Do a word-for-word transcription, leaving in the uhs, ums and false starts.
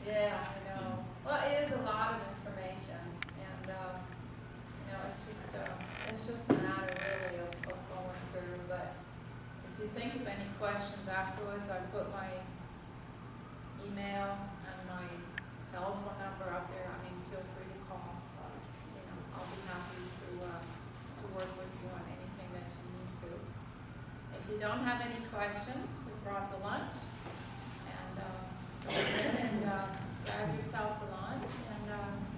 Yeah, I know. Well, it is a lot of information, and, uh, you know, it's just, uh, it's just a matter really of, of going through, but if you think of any questions afterwards, I put my email and my telephone number up there. I mean, feel free to call. Uh, you know, I'll be happy to, uh, to work with you on anything that you need to. If you don't have any questions, we brought the lunch, and, uh, go ahead and, uh, grab yourself a lunch, and, uh,